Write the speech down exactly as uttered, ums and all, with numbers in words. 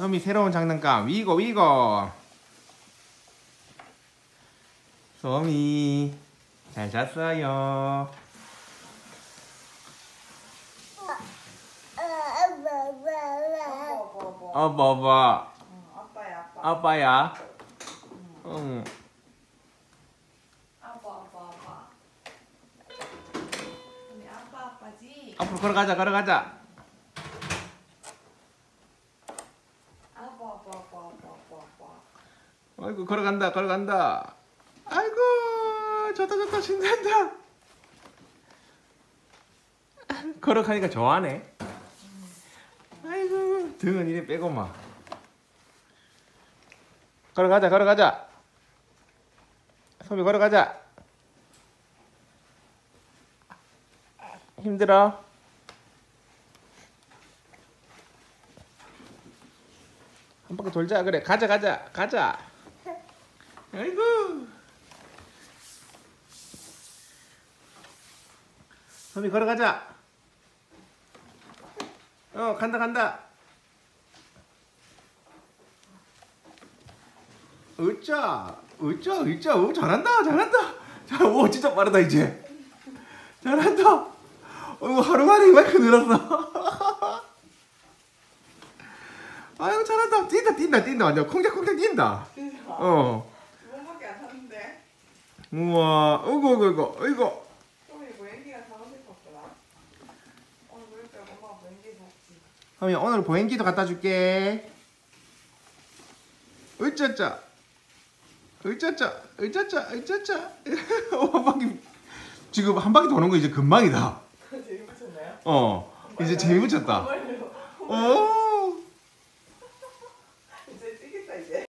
소미 새로운 장난감 위고 위고. 소미 잘 잤어요. 어 봐봐. 아빠야 아빠. 아빠야. 응. 아빠 아빠 아빠. 우리 아빠 아빠지. 앞으로 걸어가자 걸어가자. 아빠 아빠 아빠 아빠 아빠 아빠. 아이고 걸어간다 걸어간다. 아이고 좋다 좋다 신난다. 걸어가니까 좋아하네. 아이고 등은 이래 빼고만. 걸어가자 걸어가자. 소미 걸어가자. 힘들어? 한 바퀴 돌자. 그래 가자 가자 가자. 아이고 소미 걸어가자. 어 간다 간다. 으짜 으짜 으짜 오 잘한다 잘한다. 자, 오 진짜 빠르다 이제. 잘한다. 어이구 하루 만에 이만큼 늘었어. 아이고 잘한다. 뛴다 뛴다 뛴다 완전 콩닥콩닥 뛴다. 진짜? 어. 두 번밖에 안 탔는데. 우와 어이구 어이구 어이구 어이구. 소미 보행기가 타고 싶었구나. 오늘 그럴 때 엄마가 보행기 샀지. 소미 오늘 보행기도 갖다 줄게. 으짜짜 으짜짜 으짜짜 으짜짜. 한 바퀴 지금 한 바퀴 도는 거 이제 금방이다. 재미 붙였나요? 어 이제 재미 붙였다. 정말요? 어.